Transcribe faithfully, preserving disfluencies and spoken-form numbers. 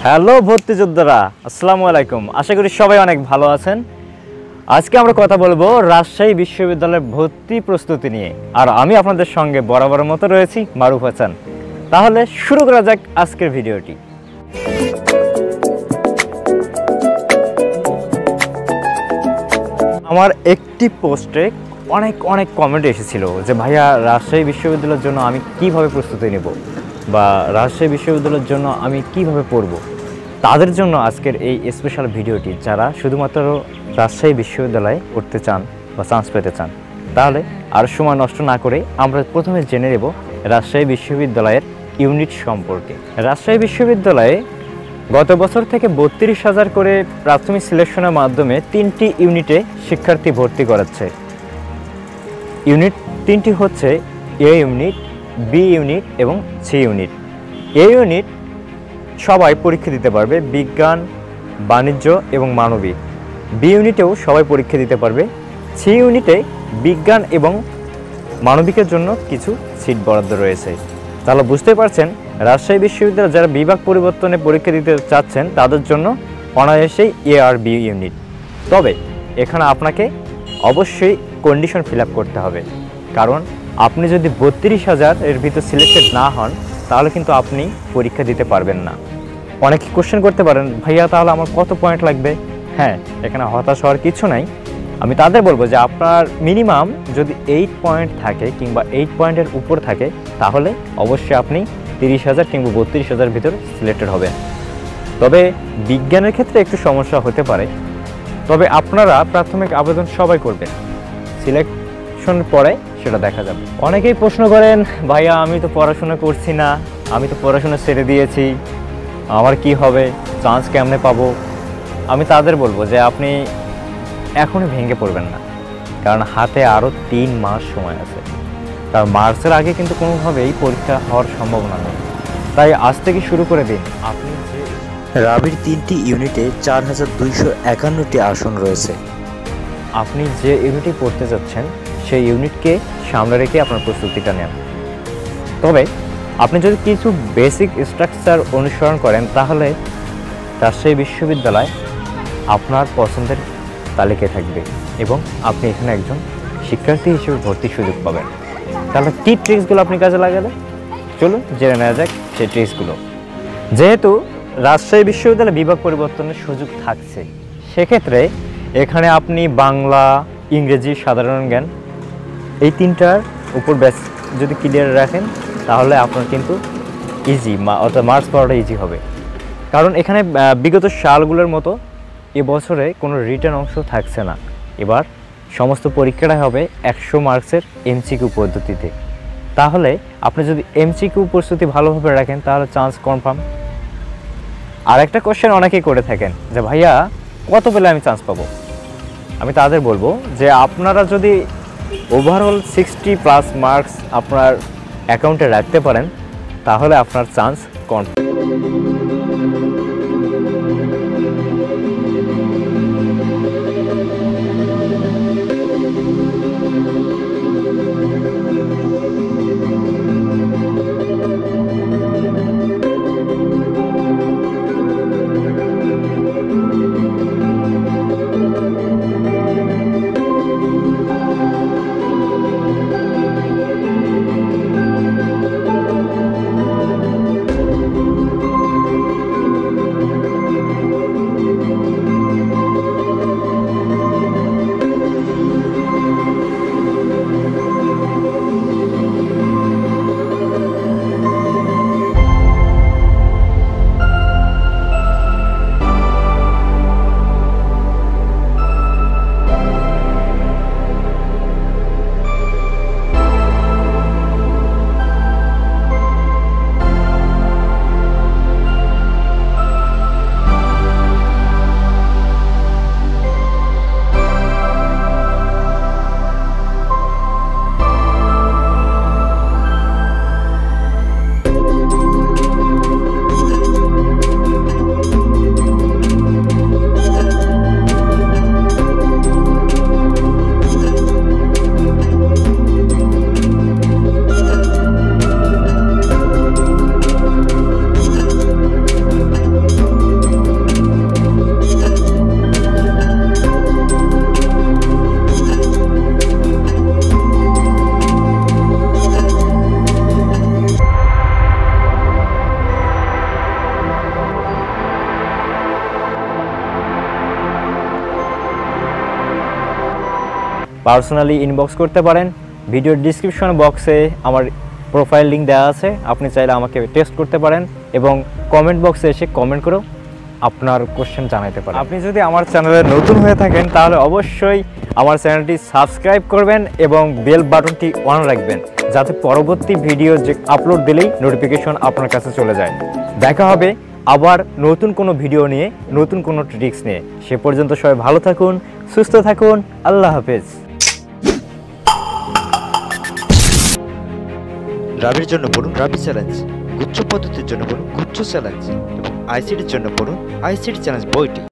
Hello ভর্তি যোদ্ধারা, আসসালামু আলাইকুম। আশা করি সবাই অনেক ভালো আছেন। আজকে আমরা কথা বলবো রাজশাহী বিশ্ববিদ্যালয়ের ভর্তি প্রস্তুতি নিয়ে, আর আমি আপনাদের সঙ্গে বরাবরের মতো রয়েছি মারুফ হাসান। তাহলে শুরু করা যাক আজকের ভিডিওটি। আমার একটি পোস্টে অনেক অনেক কমেন্ট এসেছিল যে ভাইয়া, রাজশাহী বিশ্ববিদ্যালয়ের জন্য আমি কিভাবে প্রস্তুতি নেব বা রাজশাহী বিশ্ববিদ্যালয়ের জন্য আমি কিভাবে পড়ব। তাদের জন্য আজকের এই স্পেশাল ভিডিওটি, যারা শুধুমাত্র রাজশাহী বিশ্ববিদ্যালয়ে পড়তে চান বা চান্স পেতে চান। তাহলে আর সময় নষ্ট না করে আমরা প্রথমে জেনে নেব রাজশাহী বিশ্ববিদ্যালয়ের ইউনিট সম্পর্কে। রাজশাহী বিশ্ববিদ্যালয়ে গত বছর থেকে বত্রিশ হাজার করে প্রাথমিক সিলেকশনের মাধ্যমে তিনটি ইউনিটে শিক্ষার্থী ভর্তি করাচ্ছে। ইউনিট তিনটি হচ্ছে এ ইউনিট, বি ইউনিট এবং সি ইউনিট। এ ইউনিট সবাই পরীক্ষা দিতে পারবে, বিজ্ঞান, বাণিজ্য এবং মানবিক। বি ইউনিটেও সবাই পরীক্ষা দিতে পারবে। সি ইউনিটে বিজ্ঞান এবং মানবিকের জন্য কিছু সিট বরাদ্দ রয়েছে। তাহলে বুঝতে পারছেন, রাজশাহী বিশ্ববিদ্যালয়ে যারা বিভাগ পরিবর্তনে পরীক্ষা দিতে চাচ্ছেন তাদের জন্য অনায়াসেই এ আর বি ইউনিট। তবে এখানে আপনাকে অবশ্যই কন্ডিশন ফিল আপ করতে হবে, কারণ আপনি যদি বত্রিশ হাজার এর ভিতর সিলেক্টেড না হন তাহলে কিন্তু আপনি পরীক্ষা দিতে পারবেন না। অনেকে কোশ্চেন করতে পারেন, ভাইয়া তাহলে আমার কত পয়েন্ট লাগবে? হ্যাঁ, এখানে হতাশ হওয়ার কিছু নাই। আমি তাদের বলবো যে আপনার মিনিমাম যদি এইট পয়েন্ট থাকে কিংবা এইট পয়েন্টের উপর থাকে তাহলে অবশ্যই আপনি তিরিশ হাজার কিংবা বত্রিশ হাজার ভিতর সিলেক্টেড হবেন। তবে বিজ্ঞানের ক্ষেত্রে একটু সমস্যা হতে পারে। তবে আপনারা প্রাথমিক আবেদন সবাই করবেন, সিলেকশনের পরে সেটা দেখা যাবে। অনেকেই প্রশ্ন করেন, ভাইয়া আমি তো পড়াশোনা করছি না, আমি তো পড়াশোনা ছেড়ে দিয়েছি, আমার কি হবে, চান্স কেমনে পাবো? আমি তাদের বলবো যে আপনি এখনই ভেঙে পড়বেন না, কারণ হাতে আরও তিন মাস সময় আছে। কারণ মার্চের আগে কিন্তু কোনোভাবেই পরীক্ষা হওয়ার সম্ভাবনা নেই। তাই আজ থেকে শুরু করে দিন। আপনি যে রাবির তিনটি ইউনিটে চার হাজার দুইশো একান্নটি আসন রয়েছে। আপনি যে ইউনিটে পড়তে যাচ্ছেন সেই ইউনিটকে সামনে রেখে আপনার প্রস্তুতিটা নেন। তবে আপনি যদি কিছু বেসিক স্ট্রাকচার অনুসরণ করেন তাহলে রাজশাহী বিশ্ববিদ্যালয় আপনার পছন্দের তালিকায় থাকবে এবং আপনি এখানে একজন শিক্ষার্থী হিসেবে ভর্তির সুযোগ পাবেন। তাহলে কী ট্রিক্সগুলো আপনি কাজে লাগালে চলুন জেনে নেওয়া যাক সেই ট্রিক্সগুলো। যেহেতু রাজশাহী বিশ্ববিদ্যালয়ে বিভাগ পরিবর্তনের সুযোগ থাকছে, সেক্ষেত্রে এখানে আপনি বাংলা, ইংরেজি, সাধারণ জ্ঞান এই তিনটার উপর ব্যাস যদি ক্লিয়ার রাখেন তাহলে আপনার কিন্তু ইজি অর্থাৎ মার্কস পাওয়াটা ইজি হবে। কারণ এখানে বিগত সালগুলোর মতো এবছরে কোনো রিটার্ন অংশ থাকছে না। এবার সমস্ত পরীক্ষাটাই হবে একশো মার্কসের এমসিকিউ পদ্ধতিতে। তাহলে আপনি যদি এমসিকিউ প্রস্তুতি ভালোভাবে রাখেন তাহলে চান্স কনফার্ম। আর একটা কোশ্চেন অনেকেই করে থাকেন যে ভাইয়া কত পেলে আমি চান্স পাবো? আমি তাদের বলবো যে আপনারা যদি ওভারঅল সিক্সটি প্লাস মার্কস আপনার অ্যাকাউন্টে রাখতে পারেন তাহলে আপনার চান্স কনফার্ম। পার্সোনালি ইনবক্স করতে পারেন। ভিডিওর ডিসক্রিপশন বক্সে আমার প্রোফাইল লিঙ্ক দেওয়া আছে, আপনি চাইলে আমাকে টেক্সট করতে পারেন এবং কমেন্ট বক্সে এসে কমেন্ট করেও আপনার কোশ্চেন জানাতে পারেন। আপনি যদি আমার চ্যানেলে নতুন হয়ে থাকেন তাহলে অবশ্যই আমার চ্যানেলটি সাবস্ক্রাইব করবেন এবং বেল বাটনটি অন রাখবেন, যাতে পরবর্তী ভিডিও যে আপলোড দিলেই নোটিফিকেশন আপনার কাছে চলে যায়। দেখা হবে আবার নতুন কোনো ভিডিও নিয়ে, নতুন কোনো ট্রিক্স নিয়ে। সে পর্যন্ত সবাই ভালো থাকুন, সুস্থ থাকুন। আল্লাহ হাফেজ। রাবির জন্য পড়ুন রাবি চ্যালেঞ্জ, গুচ্ছ পদ্ধতির জন্য পড়ুন গুচ্ছ চ্যালেঞ্জ এবং আইসিটির জন্য পড়ুন আইসিটি চ্যালেঞ্জ বইটি।